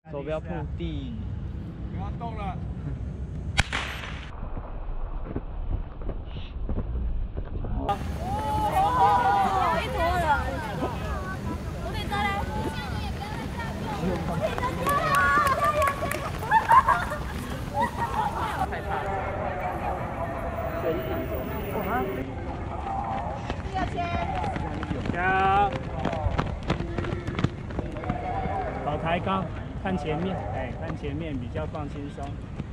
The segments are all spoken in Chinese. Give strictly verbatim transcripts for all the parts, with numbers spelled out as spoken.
手不要碰地。 不要动了。 哦，一坨人。我得再来。我得再害怕。身体哇！ 第二圈。 加。手抬高，看前面，哎，看前面比较放轻松。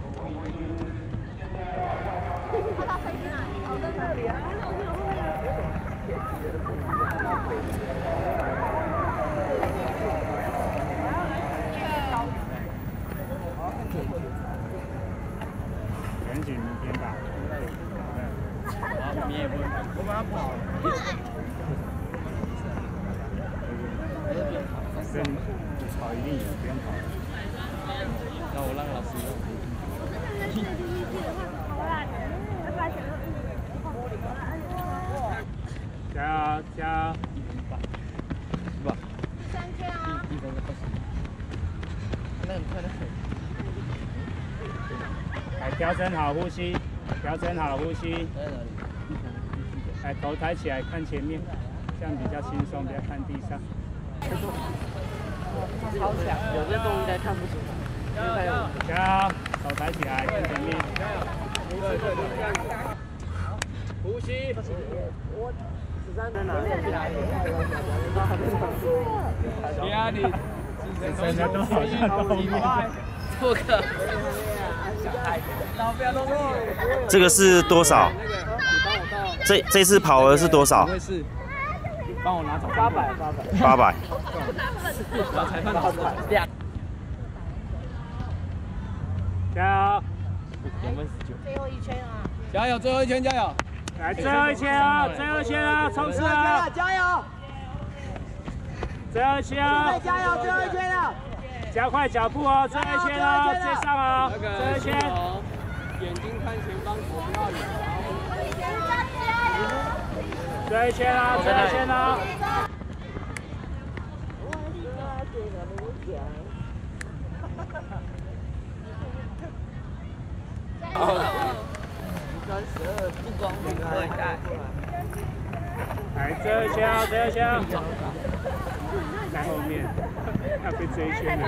看到飞机哪里？哦，在这里啊。 远景明天吧。 好，你也不，我把它跑。 跟跑一定有，不用跑。 那我让老师用。 加加。 是吧？ 三圈啊。 一分二十。那很快的。 来调整好呼吸，调整好呼吸。 在哪里？ 来头抬起来看前面，这样比较轻松，不要看地上。 超强，有些东西还看不出来。加油！ 加油！手抬起来看前面。 加油！对对对，这样子。呼吸。 我十三在哪里？ 压力。 真的都好像都一样。 不可。老不要弄我。 这个是多少？这这次跑额是多少？ 是。帮我拿走。八百，八百。 八百。 然后裁判老师两。 加油！ 两分十九。 最后一圈啊！ 加油，最后一圈加油！ 来，最后一圈啊，最后一圈啊，冲刺啊！ 加油！ 最后一圈啊！ 加油，最后一圈了！ 加快脚步哦，最后一圈哦，接上哦，最后一圈。 眼睛看前方，手不要远。 最后一圈啊，最后一圈啊！ 三十二，不光明会带。 来，最后一圈啊，最后一圈啊！在后面，要被追一圈了。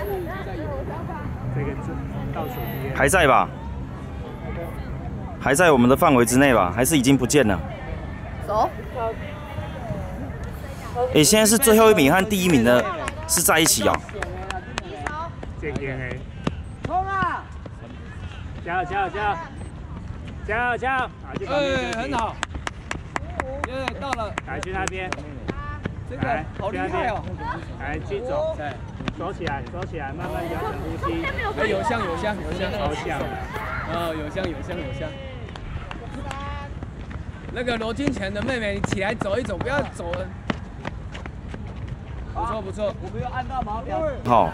这个字倒数第二。 还在吧？还在我们的范围之内吧？还是已经不见了？ 走。 哎，现在是最后一名和第一名的是在一起哦。 这边哎。 冲啊！ 加油加油加油！加油加油！啊，去旁边休息。 很好。耶，到了。 来，去那边。 这个好厉害哦！ 来，去走，对，走起来，走起来，慢慢调整呼吸。 哎，有像有像有像， 好像。 哦，有像有像有像。那个罗金泉的妹妹，你起来走一走，不要走了。不错不错，我没有按到码表。 好。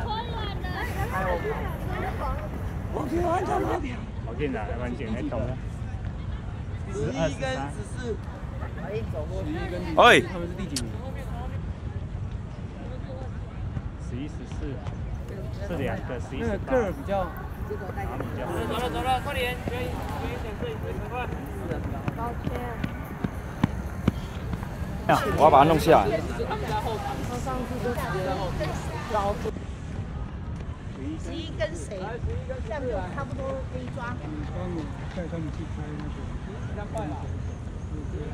我没有按到码表。 好紧啊，完全没动了。 十一跟十四。 十一跟十四。 哎。 他们是第几名？ 十一、十四，是两个，十一、十八。 那个个儿比较。 走了走了，快点，捐捐一点税，赶快。 高圈。 我要把它弄下来。 上次都直接高度。十一跟谁？这样就差不多可以抓。 帮你带他们去拍那个。